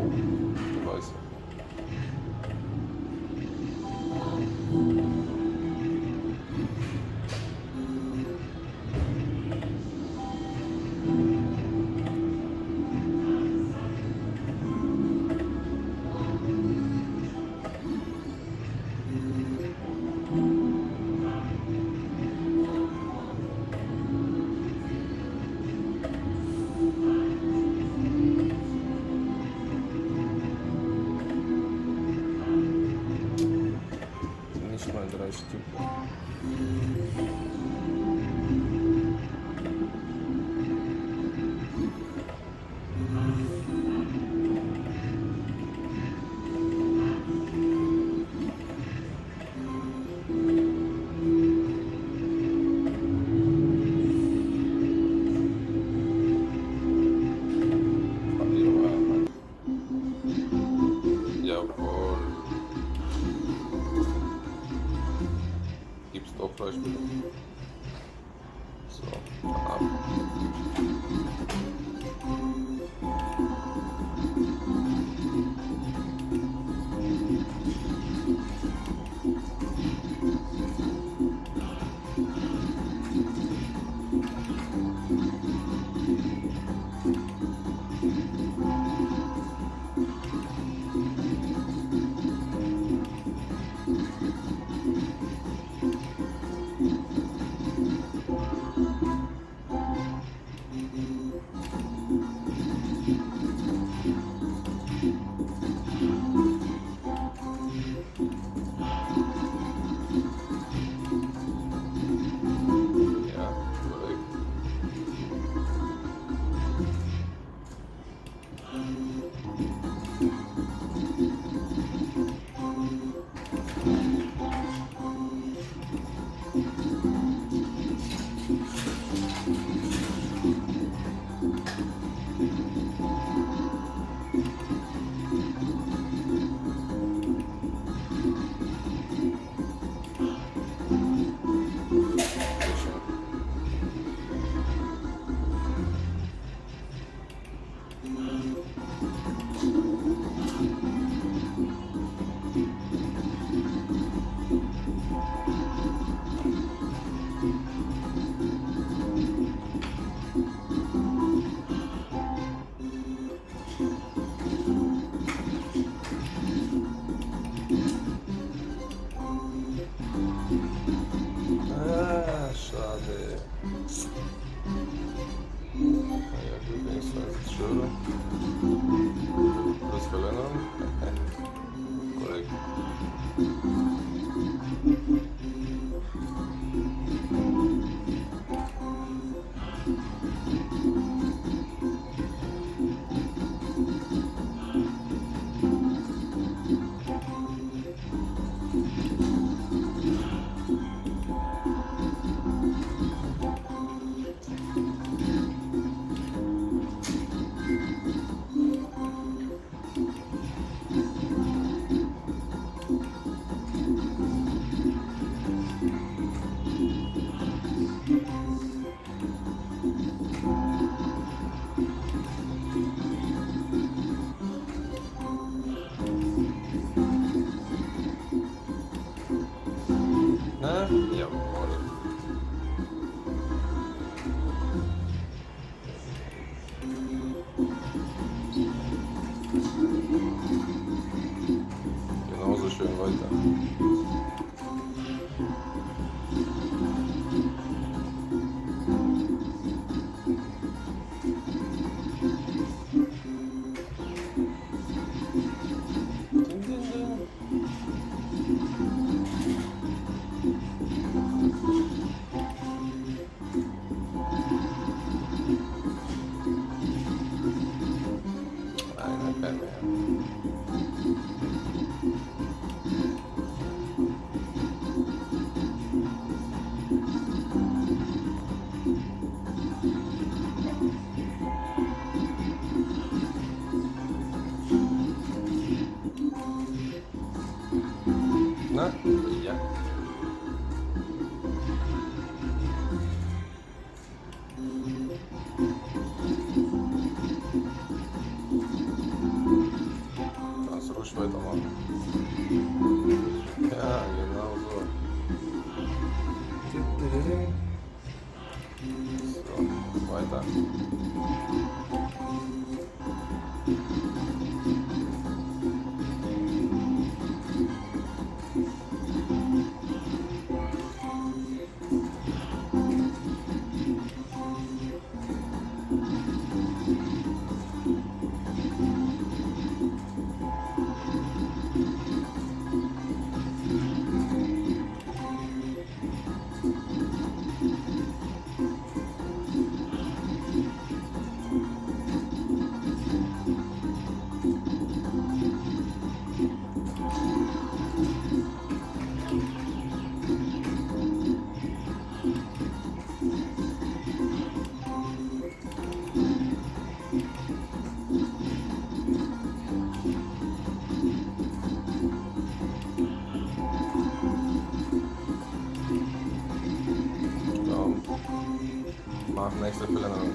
Du weißt. Nicht mal 3 Stück. Jawohl. Gibt's doch Beispiele. So, ab. Ja, korrekt. Sehr schön. Ah, schade. Ja gut, wenigstens ist es schöner. Das verlängern. Korrekt. Na, jawohl. Genauso schön weiter. Ding, ding, ding. Einer kann mehr. nicht weitermachen. Ja, genau so. So, weiter. Mach nächste Verlängerung.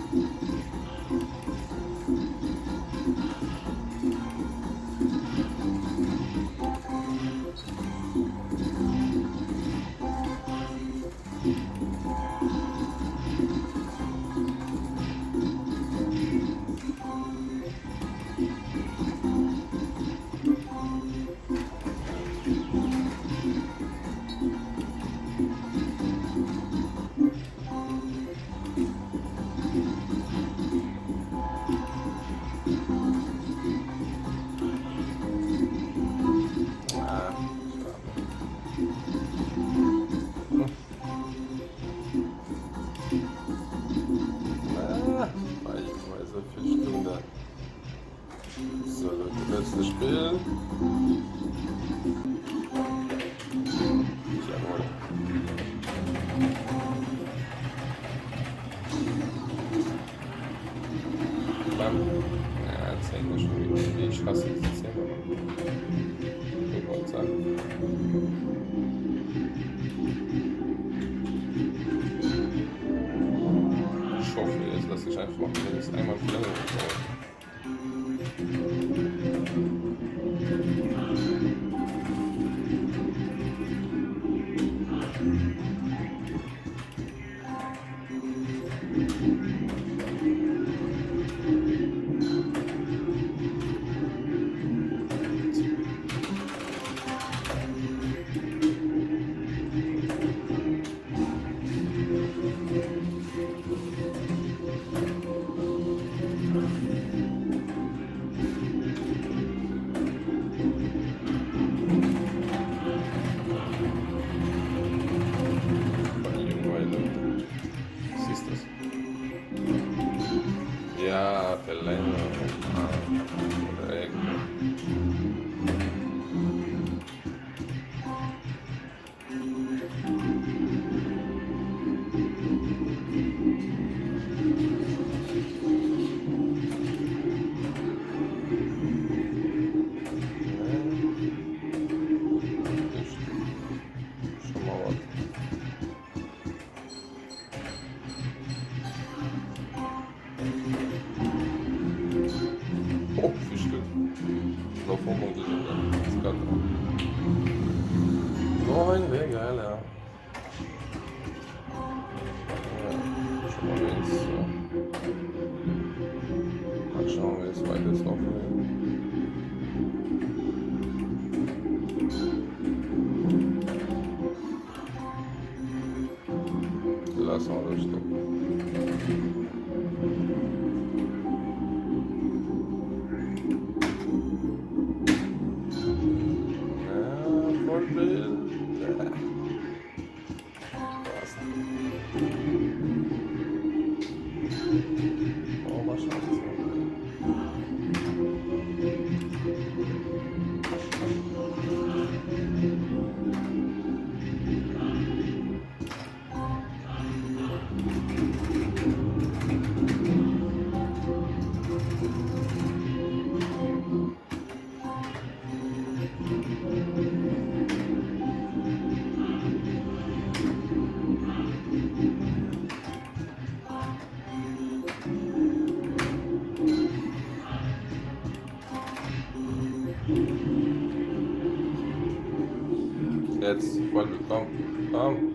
So, das letzte Spiel. Jawohl. Bam. Ja, Zähne schon wieder. Wie ich hasse diese Zähne. Ich wollte sagen. Ich hoffe, jetzt lasse ich einfach mindestens einmal Verlängerung drauf. Ja, Verlängerung. Korrekt. Schon mal was. Oh, viel Stück. Noch vermutlich das Ganze. Nein, wäre geil, ja. Ja, schon mal wenigstens so. Mal schauen, wie es weiter ist aufnehmen. Lassen wir das stoppen. Oh, mal schauen. Jetzt, Freunde, komm, komm.